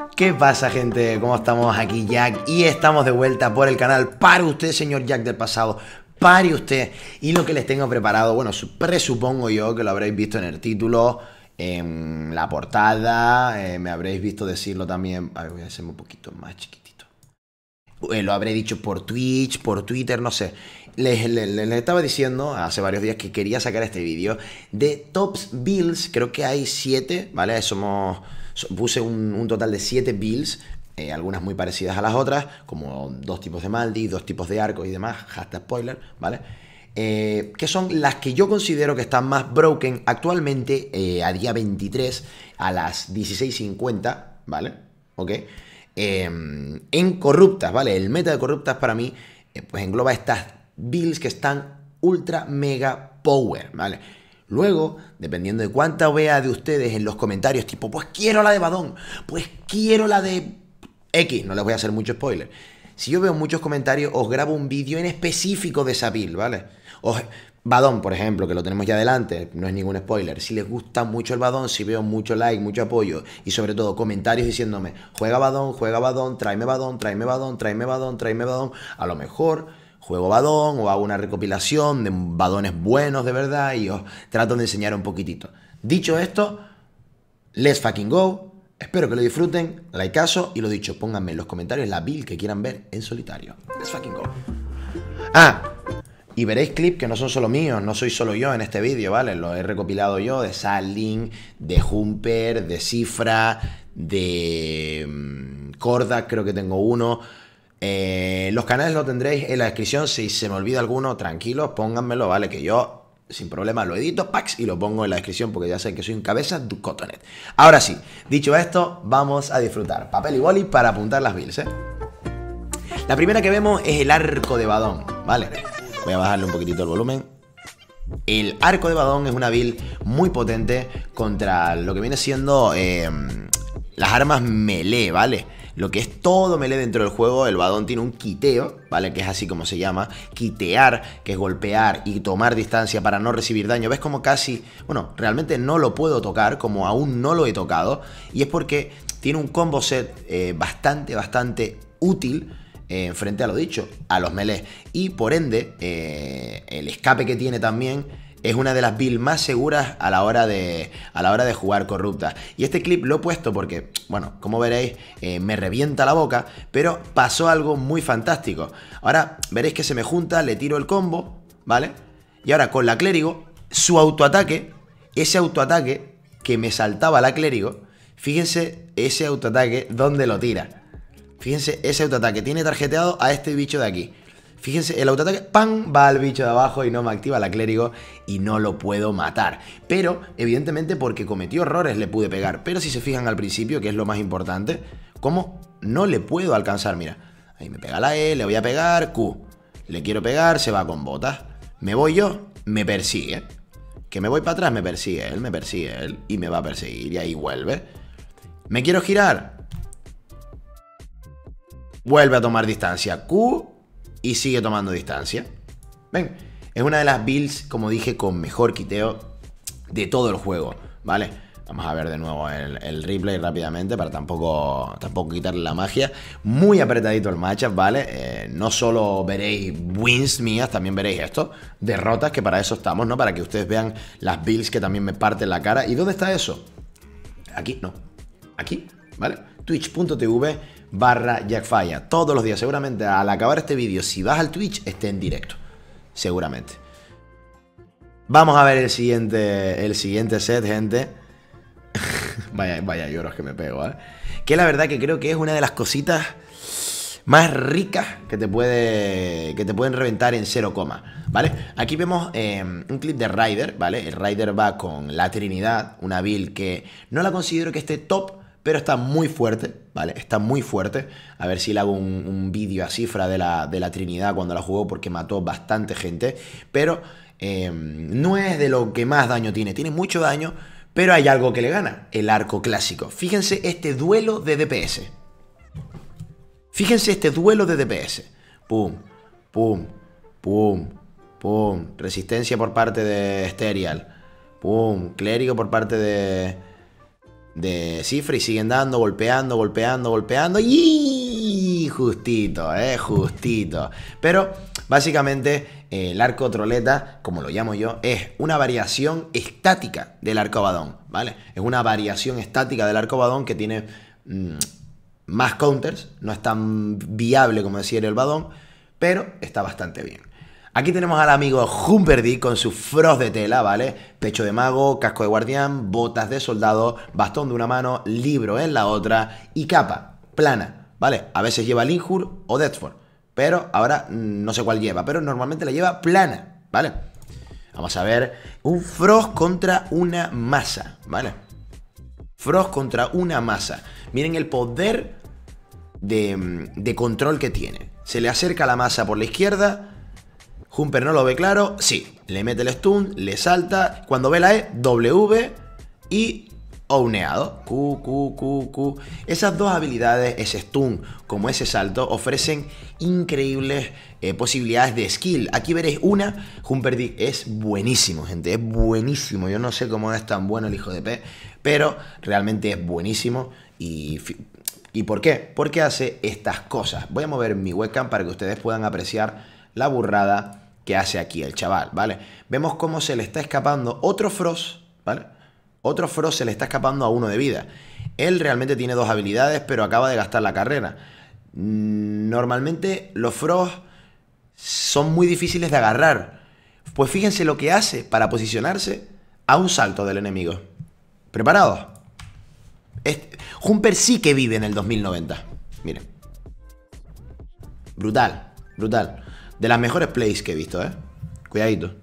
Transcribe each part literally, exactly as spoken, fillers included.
¿Qué pasa, gente? ¿Cómo estamos? Aquí Jack y estamos de vuelta por el canal. Pare usted, señor Jack del pasado, pare usted. Y lo que les tengo preparado, bueno, presupongo yo que lo habréis visto en el título, en la portada, eh, me habréis visto decirlo también. A ver, voy a hacerme un poquito más chiquitito. Eh, lo habré dicho por Twitch, por Twitter, no sé. Les, les, les estaba diciendo hace varios días que quería sacar este vídeo de Tops Builds. Creo que hay siete, ¿vale? Somos... Puse un, un total de siete builds, eh, algunas muy parecidas a las otras, como dos tipos de Maldi, dos tipos de arcos y demás, hashtag spoiler, ¿vale? Eh, que son las que yo considero que están más broken actualmente, eh, a día veintitrés, a las dieciséis cincuenta, ¿vale? ¿Ok? Eh, en corruptas, ¿vale? El meta de corruptas para mí, eh, pues engloba estas builds que están ultra mega power, ¿vale? Luego, dependiendo de cuánta vea de ustedes en los comentarios, tipo, pues quiero la de Badón, pues quiero la de X, no les voy a hacer mucho spoiler. Si yo veo muchos comentarios, os grabo un vídeo en específico de esa build, ¿vale? Os, Badón, por ejemplo, que lo tenemos ya adelante, no es ningún spoiler. Si les gusta mucho el Badón, si veo mucho like, mucho apoyo y sobre todo comentarios diciéndome, juega Badón, juega Badón, tráeme Badón, tráeme Badón, tráeme Badón, tráeme Badón, a lo mejor juego Badón o hago una recopilación de badones buenos de verdad y os trato de enseñar un poquitito. Dicho esto, let's fucking go. Espero que lo disfruten, likeazo y lo dicho, pónganme en los comentarios la build que quieran ver en solitario. Let's fucking go. Ah, y veréis clips que no son solo míos, no soy solo yo en este vídeo, ¿vale? Lo he recopilado yo de Salin, de Humper, de Cifra, de um, Kordak, creo que tengo uno. Eh, los canales lo tendréis en la descripción. Si se me olvida alguno, tranquilos, pónganmelo, ¿vale? Que yo, sin problema, lo edito, pax, y lo pongo en la descripción porque ya sé que soy un cabeza de cotonet. Ahora sí, dicho esto, vamos a disfrutar. Papel y boli para apuntar las builds, ¿eh? La primera que vemos es el arco de Badón, ¿vale? Voy a bajarle un poquitito el volumen. El arco de Badón es una build muy potente contra lo que viene siendo eh, las armas melee, ¿vale? Lo que es todo melee dentro del juego. El Badón tiene un quiteo, ¿vale? Que es así como se llama. Quitear, que es golpear y tomar distancia para no recibir daño. ¿Ves como casi... Bueno, realmente no lo puedo tocar, como aún no lo he tocado. Y es porque tiene un combo set eh, bastante, bastante útil eh, frente a lo dicho, a los melee. Y por ende, eh, el escape que tiene también es una de las builds más seguras a la hora de, a la hora de jugar corruptas. Y este clip lo he puesto porque, bueno, como veréis, eh, me revienta la boca, pero pasó algo muy fantástico. Ahora veréis que se me junta, le tiro el combo, ¿vale? Y ahora con la clérigo, su autoataque, ese autoataque que me saltaba la clérigo, fíjense ese autoataque donde lo tira. Fíjense ese autoataque, tiene tarjeteado a este bicho de aquí. Fíjense, el autoataque, ¡pam!, va al bicho de abajo y no me activa la clérigo y no lo puedo matar. Pero, evidentemente, porque cometió errores le pude pegar. Pero si se fijan al principio, que es lo más importante, ¿cómo no le puedo alcanzar? Mira, ahí me pega la E, le voy a pegar, Q. Le quiero pegar, se va con botas. Me voy yo, me persigue. Que me voy para atrás, me persigue él, me persigue él y me va a perseguir y ahí vuelve. Me quiero girar. Vuelve a tomar distancia, Q. Y sigue tomando distancia. Ven, es una de las builds, como dije, con mejor quiteo de todo el juego, ¿vale? Vamos a ver de nuevo el, el replay rápidamente para tampoco, tampoco quitarle la magia. Muy apretadito el matchup, ¿vale? Eh, no solo veréis wins mías, también veréis esto, derrotas, que para eso estamos, ¿no? Para que ustedes vean las builds que también me parten la cara. ¿Y dónde está eso? Aquí, no. Aquí, ¿vale? Twitch.tv barra Jackfalla. Todos los días, seguramente al acabar este vídeo, si vas al Twitch, esté en directo. Seguramente. Vamos a ver el siguiente, el siguiente set, gente. vaya, vaya lloros que me pego, ¿eh? Que la verdad que creo que es una de las cositas más ricas que te puede que te pueden reventar en cero coma, ¿vale? Aquí vemos eh, un clip de Ryder, ¿vale? El Ryder va con la Trinidad, una build que no la considero que esté top, pero está muy fuerte, ¿vale? Está muy fuerte. A ver si le hago un, un vídeo a Cifra de la, de la Trinidad cuando la jugó, porque mató bastante gente. Pero eh, no es de lo que más daño tiene. Tiene mucho daño, pero hay algo que le gana. El arco clásico. Fíjense este duelo de D P S. Fíjense este duelo de D P S. Pum, pum, pum, pum. Resistencia por parte de Sterial. Pum, clérigo por parte de... de cifra y siguen dando, golpeando, golpeando, golpeando y justito, eh, justito. Pero básicamente eh, el arco troleta, como lo llamo yo, es una variación estática del arco badón, ¿vale? Es una variación estática del arco badón que tiene mmm, más counters, no es tan viable como decía el badón, pero está bastante bien. Aquí tenemos al amigo Humperdinck con su Frost de tela, ¿vale? Pecho de mago, casco de guardián, botas de soldado, bastón de una mano, libro en la otra y capa plana, ¿vale? A veces lleva Linjur o Deathford, pero ahora no sé cuál lleva, pero normalmente la lleva plana, ¿vale? Vamos a ver un Frost contra una masa, ¿vale? Frost contra una masa. Miren el poder de, de control que tiene. Se le acerca la masa por la izquierda. Humper no lo ve claro, sí, le mete el stun, le salta, cuando ve la E, W y ouneado, Q, Q, Q, Q. Esas dos habilidades, ese stun como ese salto, ofrecen increíbles eh, posibilidades de skill. Aquí veréis una, Humperdinck es buenísimo, gente, es buenísimo. Yo no sé cómo es tan bueno el hijo de P, pero realmente es buenísimo. Y, ¿y por qué? Porque hace estas cosas. Voy a mover mi webcam para que ustedes puedan apreciar la burrada que hace aquí el chaval, ¿vale? Vemos cómo se le está escapando otro Frost, ¿vale? Otro Frost se le está escapando a uno de vida. Él realmente tiene dos habilidades, pero acaba de gastar la carrera. Normalmente los Frost son muy difíciles de agarrar. Pues fíjense lo que hace para posicionarse a un salto del enemigo. ¿Preparados? Este, Humper sí que vive en el dos mil noventa. Miren. Brutal, brutal. De las mejores plays que he visto, ¿eh? Cuidadito.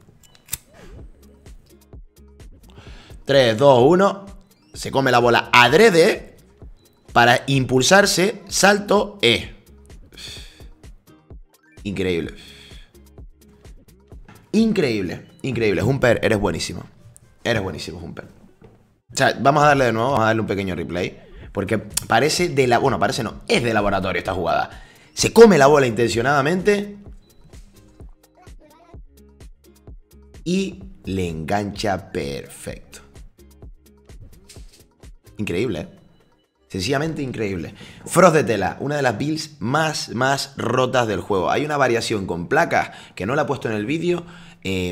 tres, dos, uno. Se come la bola adrede para impulsarse. Salto E. Increíble. Increíble. Increíble. Humper, eres buenísimo. Eres buenísimo, Humper. O sea, vamos a darle de nuevo. Vamos a darle un pequeño replay. Porque parece de la... Bueno, parece no. Es de laboratorio esta jugada. Se come la bola intencionadamente. Y le engancha perfecto. Increíble, ¿eh? Sencillamente increíble. Frost de tela, una de las builds más, más rotas del juego. Hay una variación con placas que no la he puesto en el vídeo. Eh,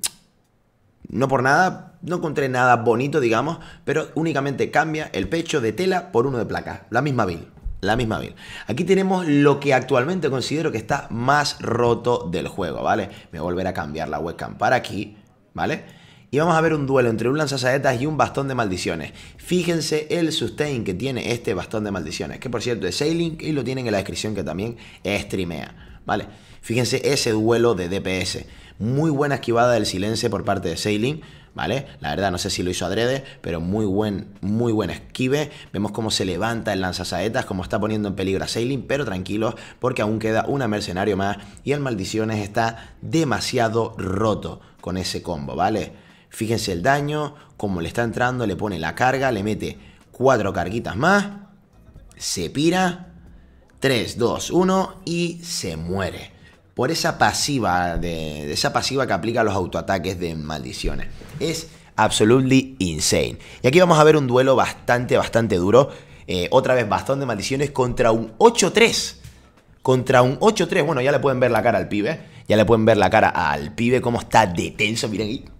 no por nada, no encontré nada bonito, digamos, pero únicamente cambia el pecho de tela por uno de placas. La misma build. La misma build. Aquí tenemos lo que actualmente considero que está más roto del juego, ¿vale? Me voy a volver a cambiar la webcam para aquí, ¿vale? Y vamos a ver un duelo entre un lanzasaetas y un bastón de maldiciones. Fíjense el sustain que tiene este bastón de maldiciones, que por cierto es Sailing y lo tienen en la descripción que también streamea, ¿vale? Fíjense ese duelo de D P S. Muy buena esquivada del silencio por parte de Sailing, ¿vale? La verdad no sé si lo hizo adrede, pero muy buen, muy buen esquive. Vemos cómo se levanta el lanzasaetas, cómo está poniendo en peligro a Sailing, pero tranquilos porque aún queda una mercenario más y el maldiciones está demasiado roto con ese combo, ¿vale? Fíjense el daño, cómo le está entrando, le pone la carga, le mete cuatro carguitas más, se pira, tres, dos, uno y se muere. Por esa pasiva, de, de esa pasiva que aplica a los autoataques de maldiciones. Es absolutely insane. Y aquí vamos a ver un duelo bastante, bastante duro. Eh, otra vez bastón de maldiciones contra un ocho tres. Contra un ocho tres. Bueno, ya le pueden ver la cara al pibe. Ya le pueden ver la cara al pibe cómo está de tenso. Miren ahí.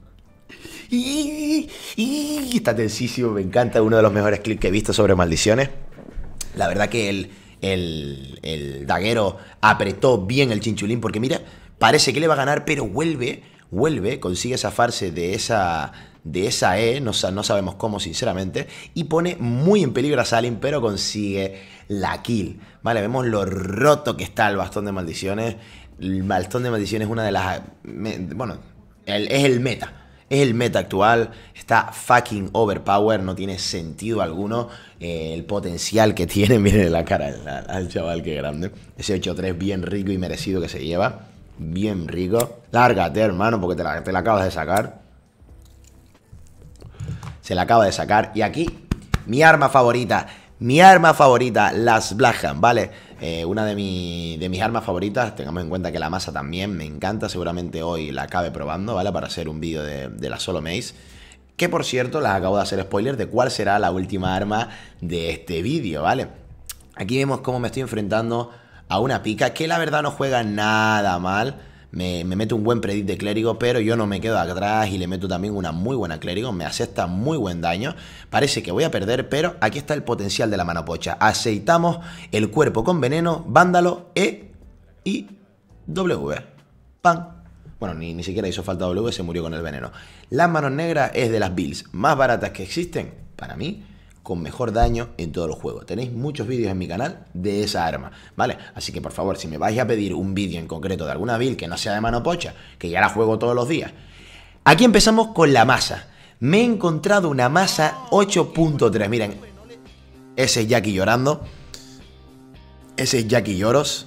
Y, y, está tensísimo. Me encanta. Uno de los mejores clips que he visto sobre maldiciones. La verdad que el... El, el daguero apretó bien el chinchulín porque mira, parece que le va a ganar, pero vuelve, vuelve, consigue zafarse de esa, de esa E, no, no sabemos cómo sinceramente, y pone muy en peligro a Salim, pero consigue la kill. Vale, vemos lo roto que está el bastón de maldiciones. El bastón de maldiciones es una de las... Bueno, el, es el meta. Es el meta actual, está fucking overpower, no tiene sentido alguno eh, el potencial que tiene. Miren la cara al, al chaval, que grande. Ese ocho tres bien rico y merecido que se lleva. Bien rico. Lárgate, hermano, porque te la, te la acabas de sacar. Se la acaba de sacar. Y aquí, mi arma favorita. Mi arma favorita, las Blackhand, ¿vale? Eh, una de, mi, de mis armas favoritas. Tengamos en cuenta que la masa también me encanta. Seguramente hoy la acabe probando, ¿vale? Para hacer un vídeo de, de la solo maze. Que por cierto, les acabo de hacer spoiler de cuál será la última arma de este vídeo, ¿vale? Aquí vemos cómo me estoy enfrentando a una pica que la verdad no juega nada mal. Me, me meto un buen predict de clérigo, pero yo no me quedo atrás y le meto también una muy buena clérigo. Me acepta muy buen daño. Parece que voy a perder, pero aquí está el potencial de la mano pocha. Aceitamos el cuerpo con veneno, vándalo, E y W. ¡Pam! Bueno, ni, ni siquiera hizo falta W, se murió con el veneno. Las manos negras es de las builds más baratas que existen, para mí, con mejor daño en todo el juego. Tenéis muchos vídeos en mi canal de esa arma, ¿vale? Así que por favor, si me vais a pedir un vídeo en concreto de alguna build que no sea de mano pocha, que ya la juego todos los días. Aquí empezamos con la masa. Me he encontrado una masa ocho punto tres. Miren, ese es Jackie llorando. Ese es Jackie lloros.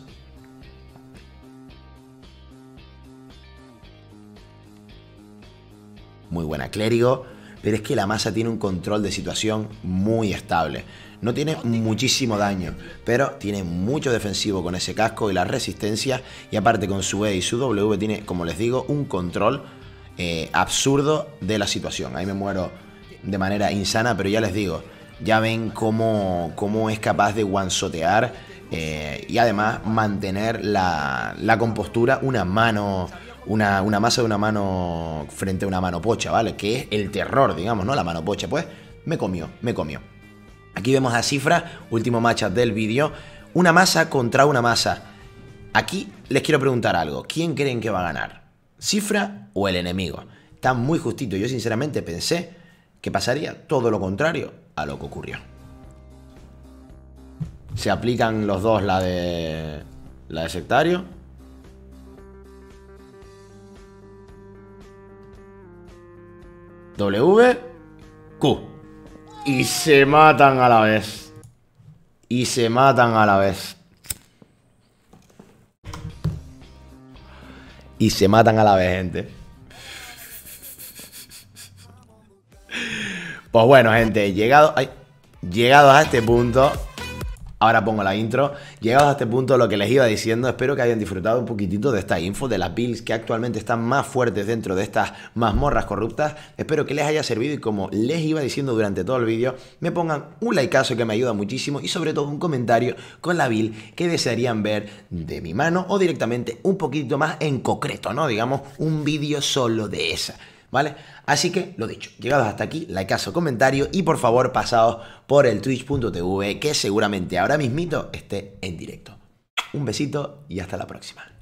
Muy buena clérigo. Pero es que la masa tiene un control de situación muy estable. No tiene muchísimo daño, pero tiene mucho defensivo con ese casco y la resistencia. Y aparte con su E y su W tiene, como les digo, un control eh, absurdo de la situación. Ahí me muero de manera insana, pero ya les digo, ya ven cómo, cómo es capaz de one-shotear eh, y además mantener la, la compostura, una mano... Una, una masa de una mano frente a una mano pocha, ¿vale? Que es el terror, digamos, ¿no? La mano pocha, pues me comió, me comió. Aquí vemos a Cifra, último matchup del vídeo. Una masa contra una masa. Aquí les quiero preguntar algo. ¿Quién creen que va a ganar? ¿Cifra o el enemigo? Está muy justito. Yo sinceramente pensé que pasaría todo lo contrario a lo que ocurrió. Se aplican los dos la de, la de sectario. W, Q. Y se matan a la vez. Y se matan a la vez. Y se matan a la vez, gente. Pues bueno, gente, llegado, ay, llegados a este punto... Ahora pongo la intro. Llegados a este punto, lo que les iba diciendo, espero que hayan disfrutado un poquitito de esta info, de las builds que actualmente están más fuertes dentro de estas mazmorras corruptas. Espero que les haya servido y como les iba diciendo durante todo el vídeo, me pongan un likeazo que me ayuda muchísimo y sobre todo un comentario con la build que desearían ver de mi mano o directamente un poquito más en concreto, ¿no? Digamos, un vídeo solo de esa. ¿Vale? Así que, lo dicho, llegados hasta aquí, likeazo, comentario y por favor pasaos por el twitch punto tv que seguramente ahora mismito esté en directo. Un besito y hasta la próxima.